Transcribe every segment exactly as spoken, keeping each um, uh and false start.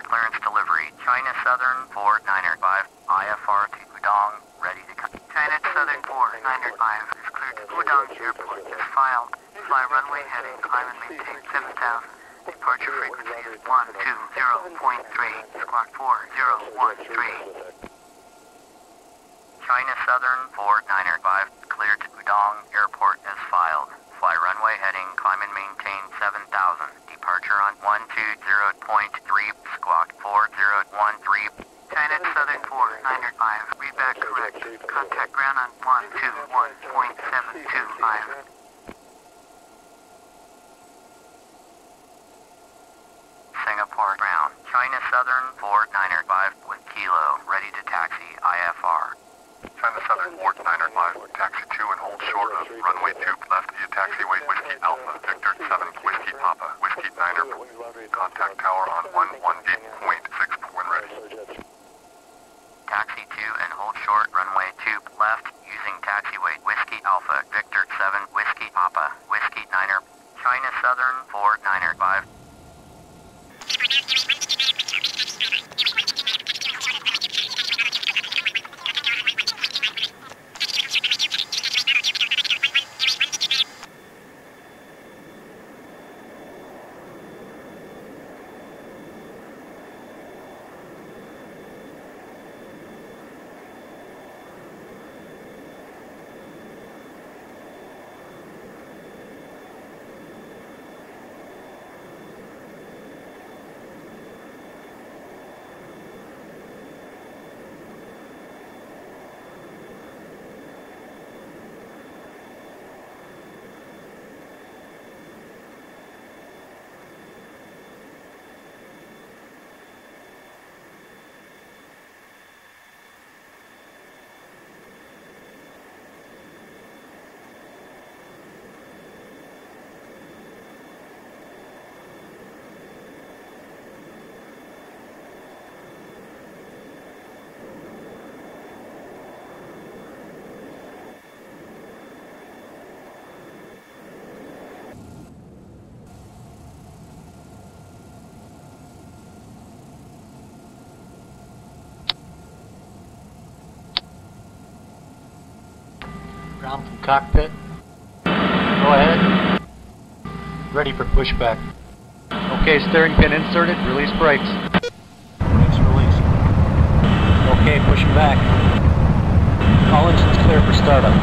clearance delivery. China Southern four nine five, I F R to Pudong, ready to come. China Southern four nine five is cleared to Pudong Airport as filed. Fly runway heading, climb and maintain seven thousand. Departure frequency is one two zero point three, squawk four zero one three. China Southern four nine five, cleared to Pudong Airport as filed. Fly runway heading, climb and maintain seven thousand. Departure on one two zero point three, squawk four zero one three. China Southern four nine five, read back correct. Contact ground on one two one point seven two five. Singapore ground. China Southern four nine five with Kilo, ready to taxi I F R. China Southern four nine five, taxi two and hold short of runway two, left via taxiway Whiskey Alpha, Victor seven, Whiskey Papa, Whiskey Niner, contact tower on one one eight point six when ready. Taxi two and hold short runway two, left using taxiway Whiskey Alpha, Victor seven, Whiskey Papa, Whiskey Niner, China Southern four nine five. Ground from cockpit. Go ahead. Ready for pushback. Okay, steering pin inserted. Release brakes. Brakes released. Okay, pushing back. All engines clear for startup.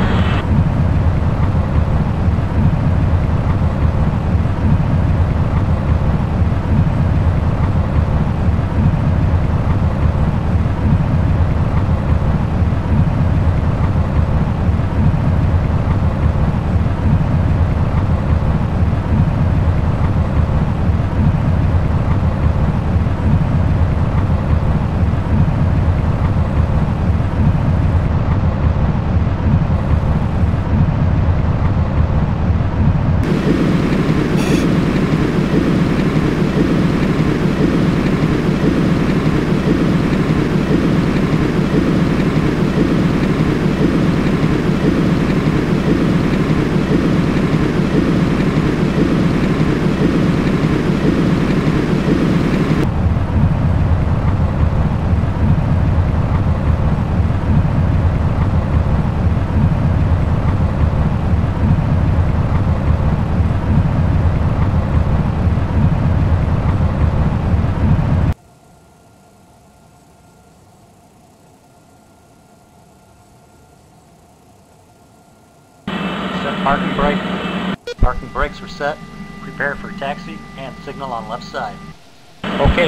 Parking brake. Parking brakes are set. Prepare for taxi and signal on left side. Okay.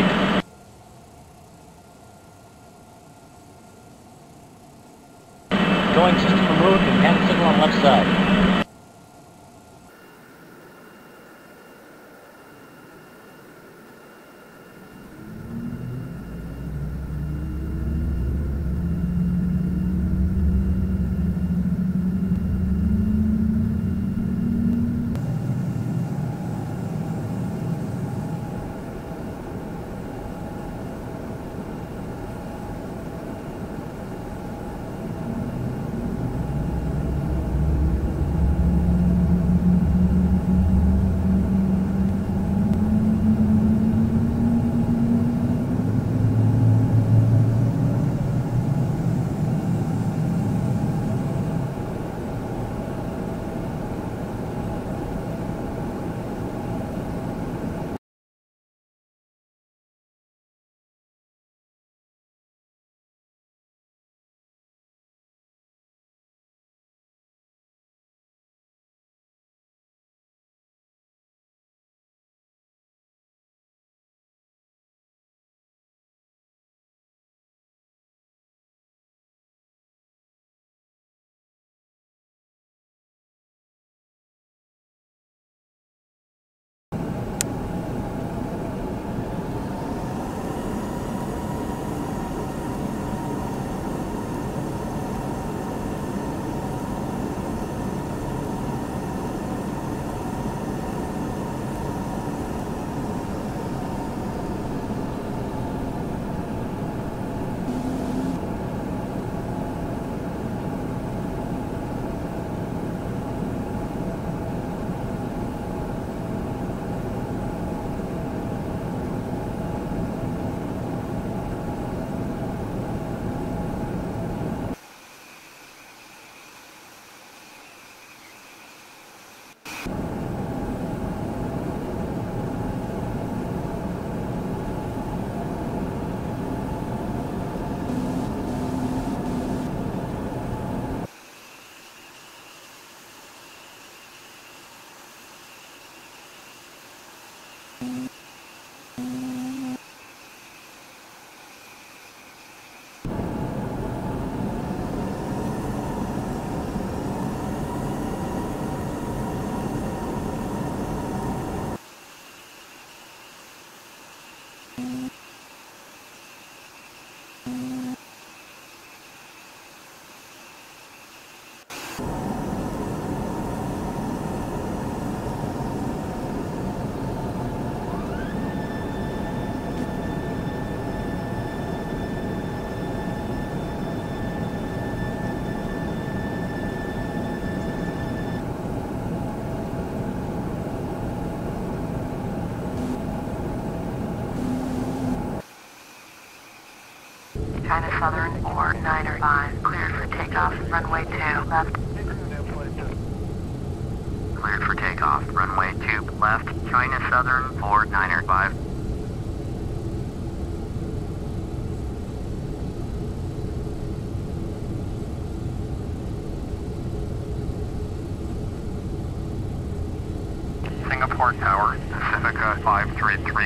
Going system removed and hand signal on left side. Southern four nine five, cleared for takeoff, runway two, left. Cleared for takeoff, runway two, left, China Southern four nine five. Singapore Tower, Pacifica five three three.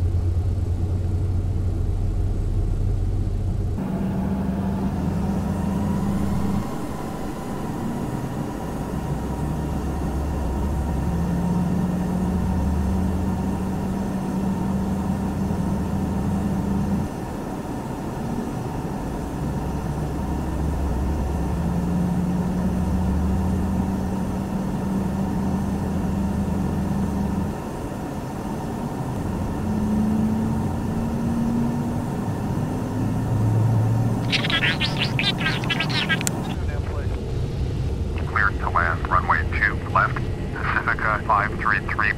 Cleared to land, runway two, left, Pacifica five three three.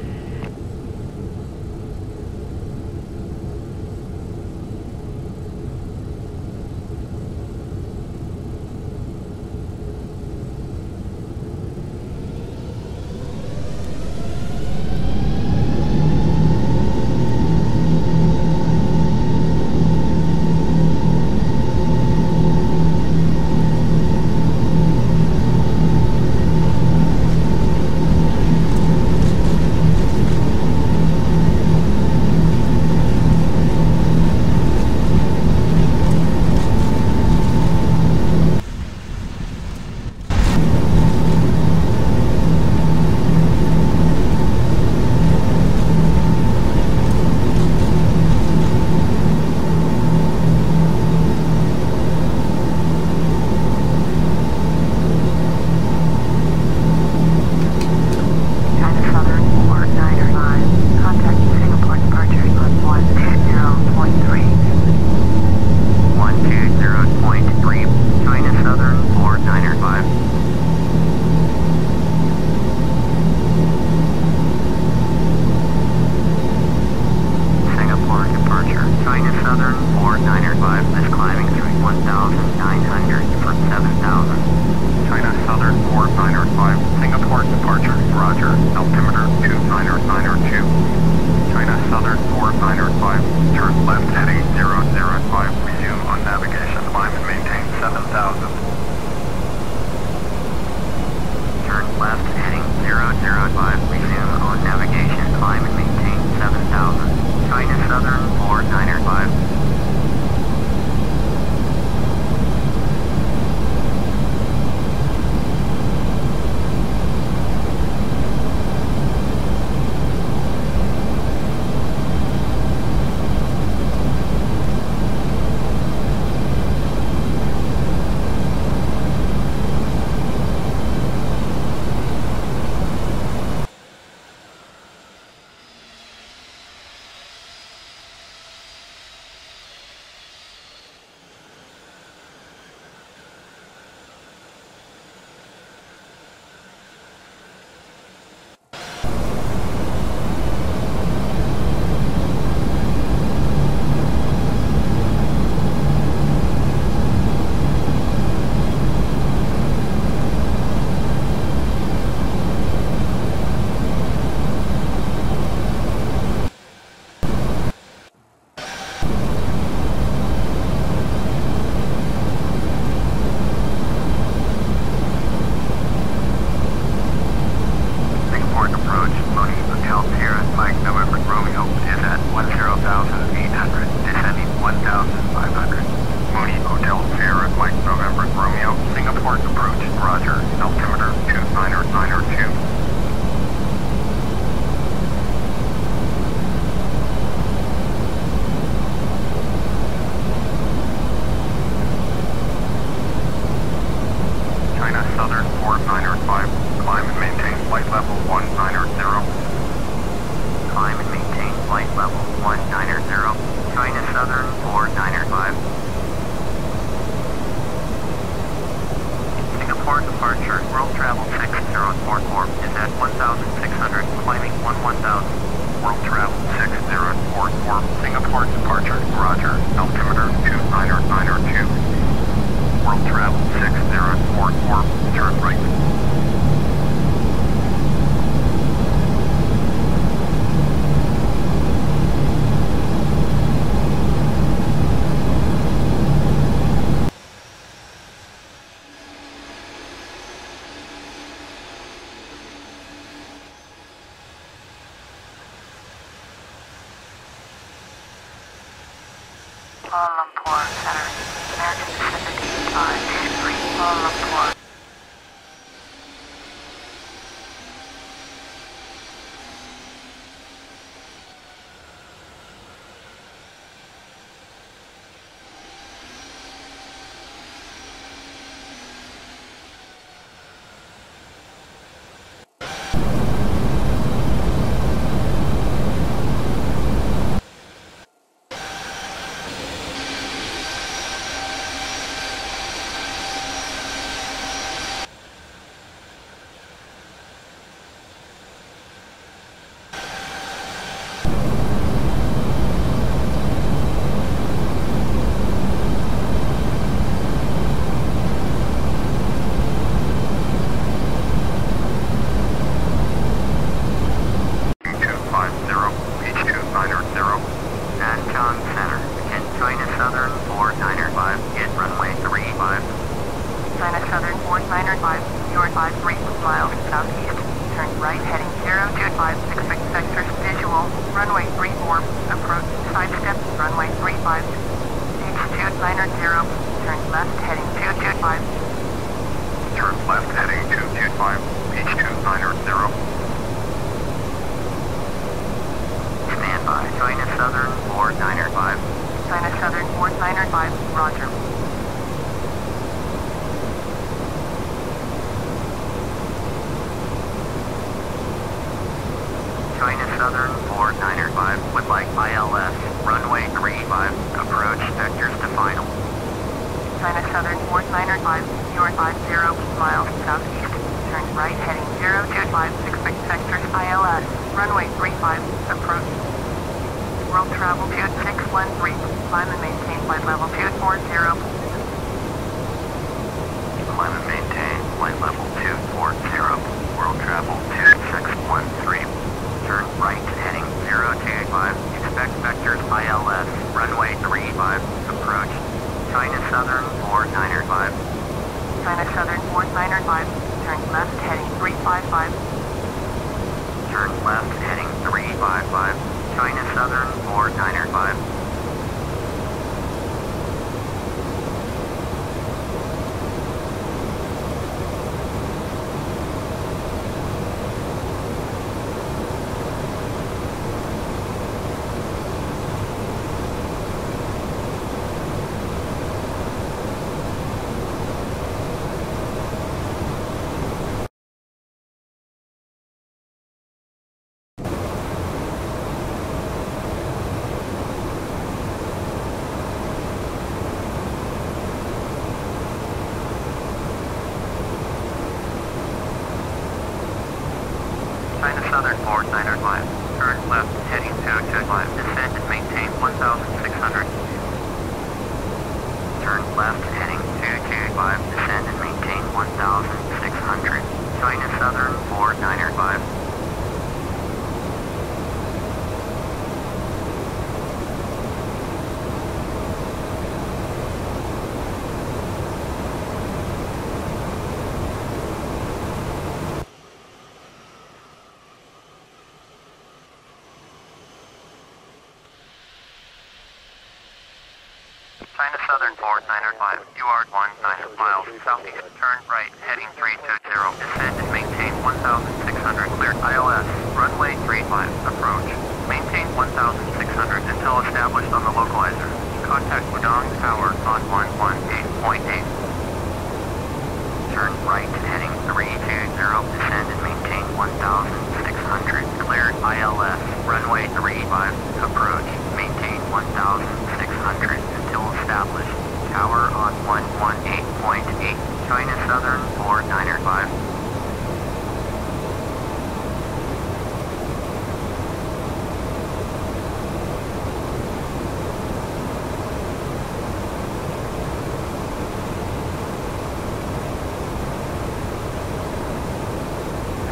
Singapore departure, Roger, altimeter two nine nine two. right. Kuala Lumpur Center, American Pacific five two three, Kuala Lumpur. China Southern four nine five, you are one nine miles southeast, turn right, heading three two zero, descend and maintain one thousand six hundred, clear I L S, runway three five, approach, maintain one thousand six hundred until established on the localizer, contact Pudong Tower on one one eight point eight, turn right, heading three two zero, descend and maintain one thousand six hundred, cleared I L S, runway three five, approach, maintain one thousand six hundred until established, tower on one one eight point eight, China Southern four nine five.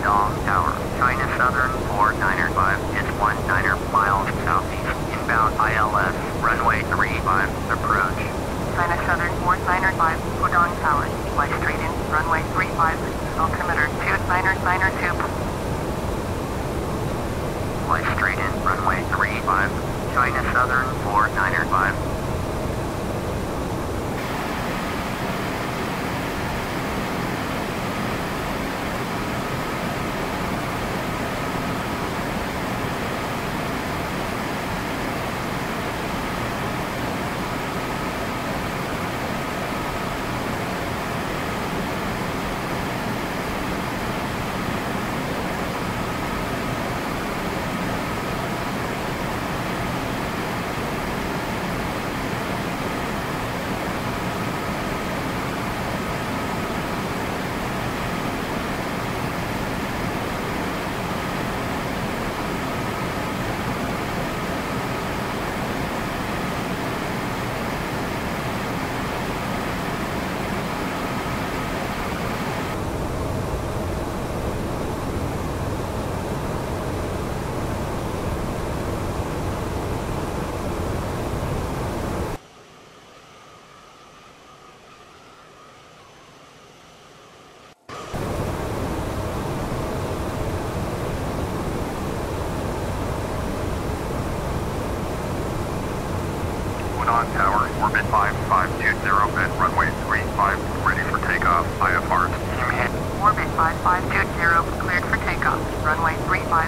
Pudong Tower. China Southern four niner five is one niner miles southeast. Inbound I L S, runway three five, approach. China Southern four niner five, Pudong Tower. Fly straight in, runway three five, altimeter two niner niner two. Fly straight in, runway three five. China Southern four niner five. Pudong Tower, orbit five five two zero at runway three five, ready for takeoff. I F Rs. Team hit. Orbit five five two zero, cleared for takeoff. Runway three five.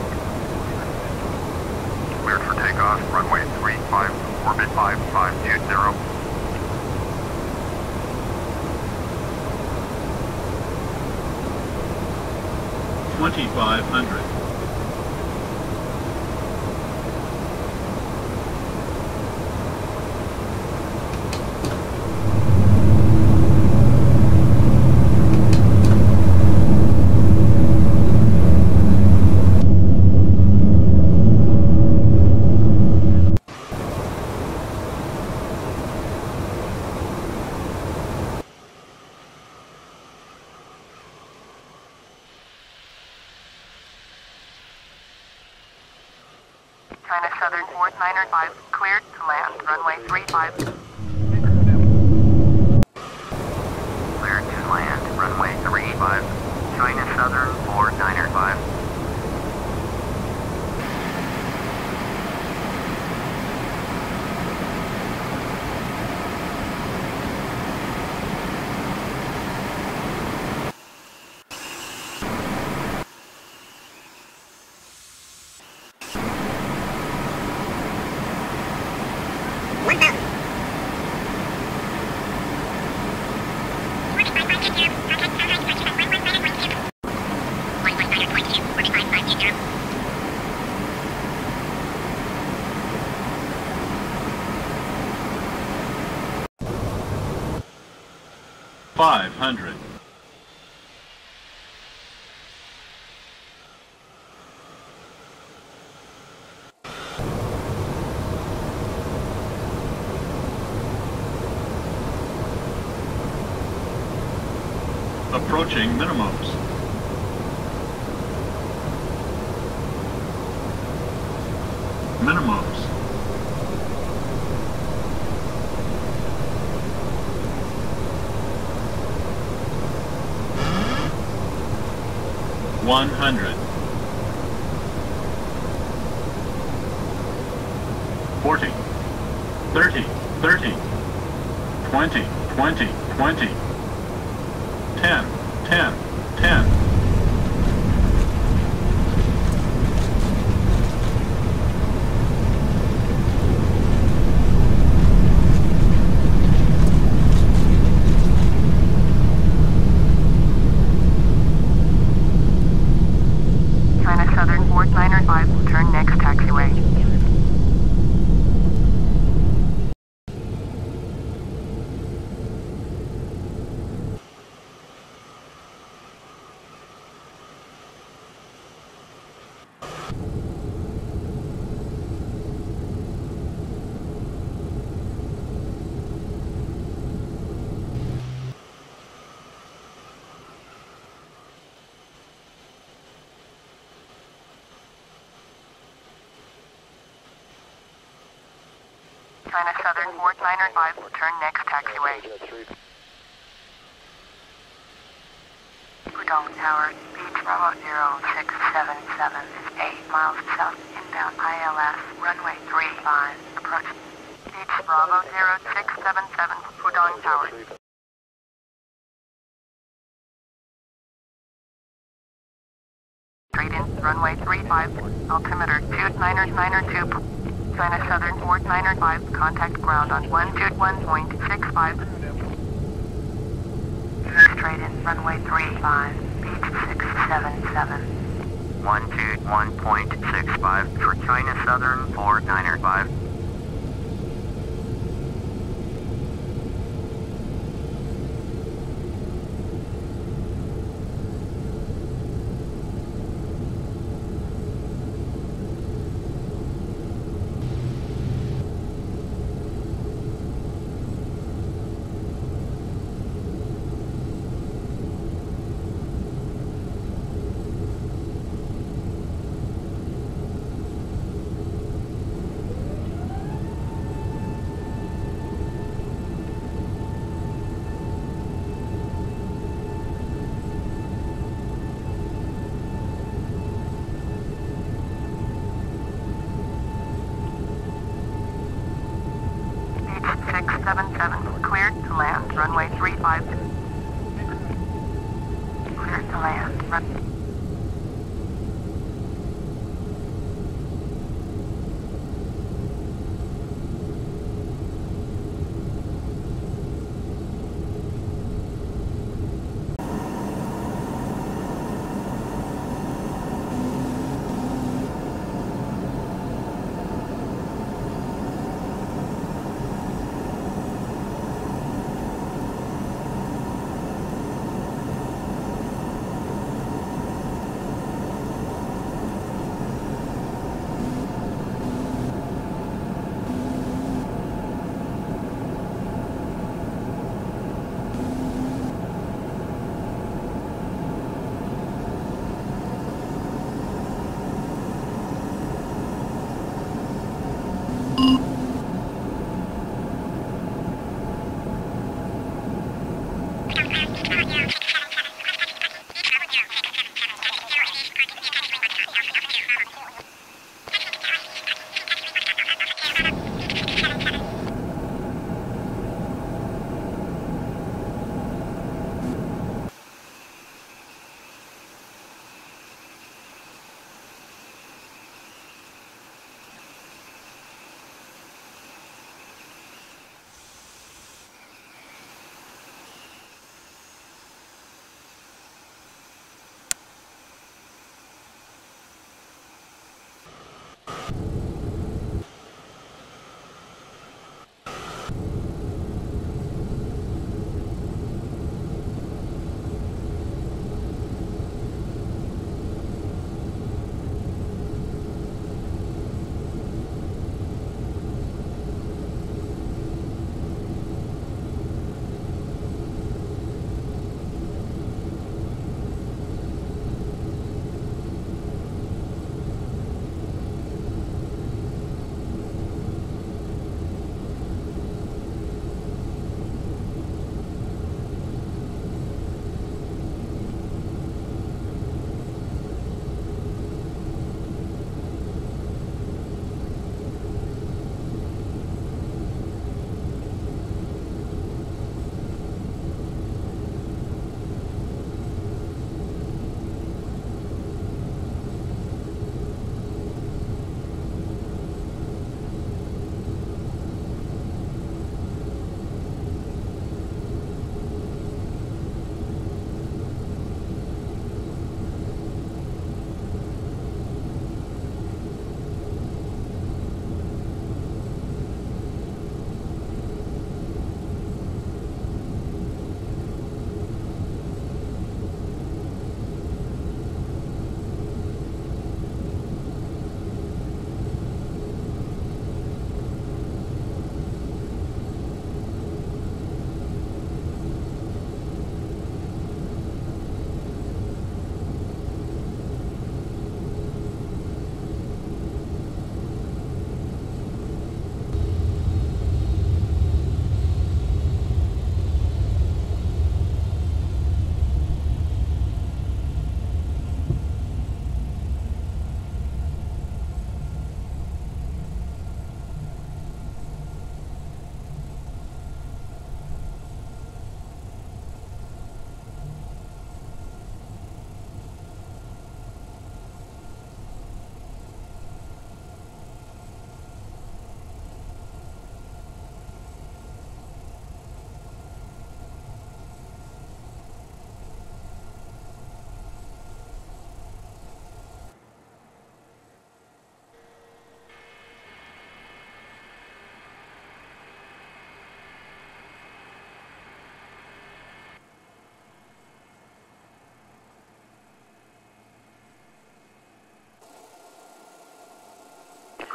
Cleared for takeoff. Runway three five, orbit five five two zero. twenty-five hundred. China Southern four niner five, cleared to land. Runway three five. Cleared to land, runway three five. China Southern four niner five. five hundred. Approaching minimums. Minimums. One hundred. Forty. Thirty. Thirty. Twenty. Twenty. Twenty. Ten. Ten. Ten. China Southern four niner five, turn next taxiway. China Southern four niner five, turn next taxiway. Pudong Tower, Beach Bravo zero six seven seven, eight miles south, inbound I L S, runway three five, approach. Beach Bravo zero six seven seven, Pudong Tower. Straight in, runway three five, altimeter two niner niner two, China Southern four niner five, contact ground on one two one point six five. Straight in, runway three five, beach six seven seven. one two one point six five for China Southern four niner five.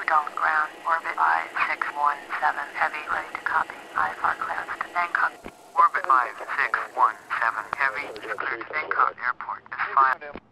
Pudong ground, orbit five six one seven, heavy, ready to copy. I F R clearance to n-CoV. Orbit five six one seven, heavy, is cleared to n-CoV airport. Is five.